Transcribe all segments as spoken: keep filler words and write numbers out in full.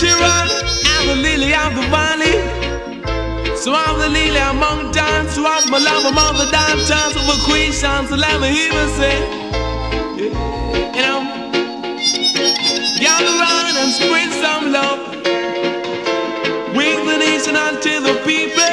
natural, I'm the lily of the valley. So I'm the lily among dance. So I'm my love among the dance. Chance of a queen chance to let me hear me say, yeah. You know, gather round and spread some love. Wing the nation unto the people.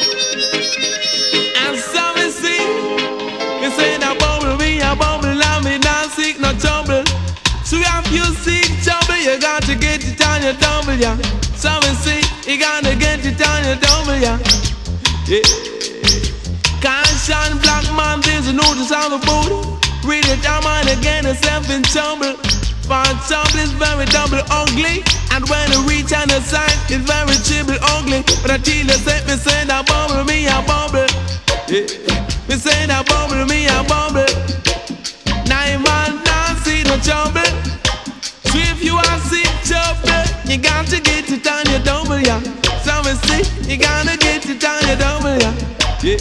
And some will see, you say that bubble me, a bubble, love me, not seek no trouble. So if you seek trouble, you got to get it on your double, yeah. Some will see, you gotta get it on your double, yeah. Yeah. Caution, black man, there's a notice on the boat. Read it, I'm on again, yourself in trouble. For trouble is very double ugly. And when you reach on the side, it's very triple ugly. But until you say, me say that bubble, me a bubble. Yeah. Me say that bubble, me a bubble. Nine man, now see no trouble. So if you are sick trouble, you got to get it on your double, yeah. Some will see, you gotta get it on your double, yeah. Yeah.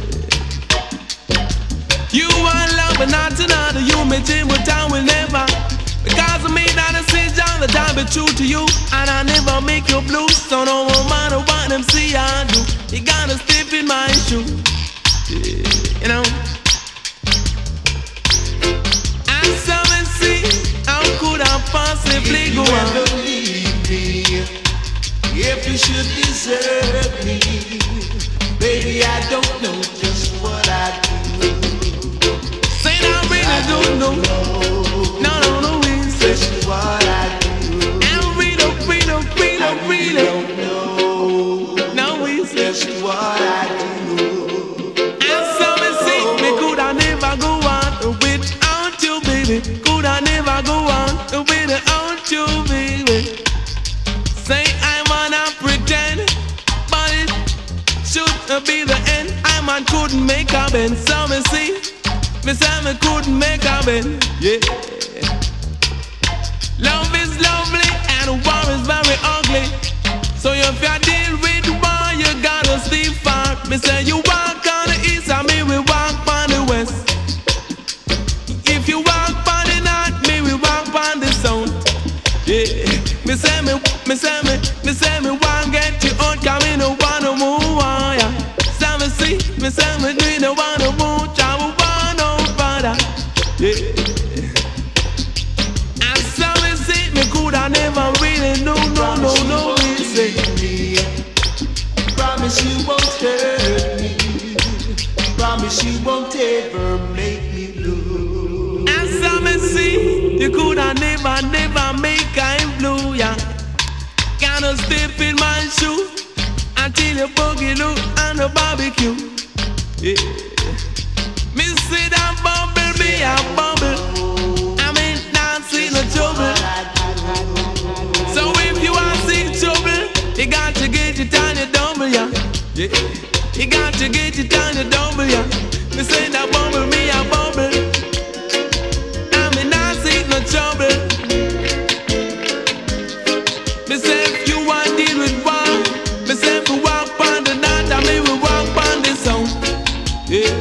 You want love, but not another. You may dream, but I will never. Because of me, that I sit down, that I be true to you. And I never make you blue. So no matter what them see I do, you gotta step in my shoe. Yeah. You know. And some will see, how could I possibly go on? If you should desert me, baby, I don't know just what I do. Say I really don't know. No, no, no, it's just what I do. And we don't, we don't, we don't, we don't know. No, it's just what I do. And some say me could I never go on without you, baby. Could I never go on without you, baby. Say I wanna pretend, but it should be the end. I man couldn't make a bend. Some see, me say me couldn't make a bend. Yeah. Love is lovely and war is very ugly. So if you deal with war, you gotta stay far. Me say you walk on the east and me we walk on the west. If you walk on the north, me we walk on the south. Yeah. Me say me, me say me, me say me want get you out, 'cause me no wanna move on, yeah. Say me see, me say me do no wanna move, I will want no further, yeah. And some me see, me could I never really know, no, no, no, me say. Promise you won't hurt me. Promise you won't ever make me blue. And some me see, you could I never, never make I'm blue, yeah. Gotta step in my shoe until you boogie look on the barbecue. Yeah. Me see that bubble be a bubble. I mean, not see no trouble. So if you are seeing trouble, you got to get it on your double, yeah. Yeah. You got to get it on your double, yeah. Me say that bubble me a bubble. I mean, not see no trouble. Me say if you want deal with one, me say if we walk on the north, I mean we walk on the south. Yeah.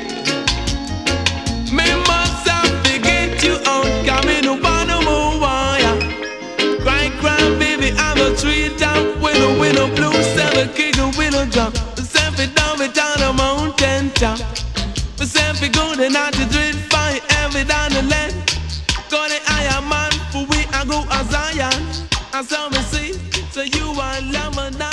Me must have to get you out, 'cause me no wanna move on, yeah. Cry, cry, baby, I'm a tree top with a window blue, seven kick a window drop. Me say if it down, it down a mountain top. Me say if it go, then I to drill fire, every down the land. Go the Iron Man, for we I go a Zion. And so me see, so you are love and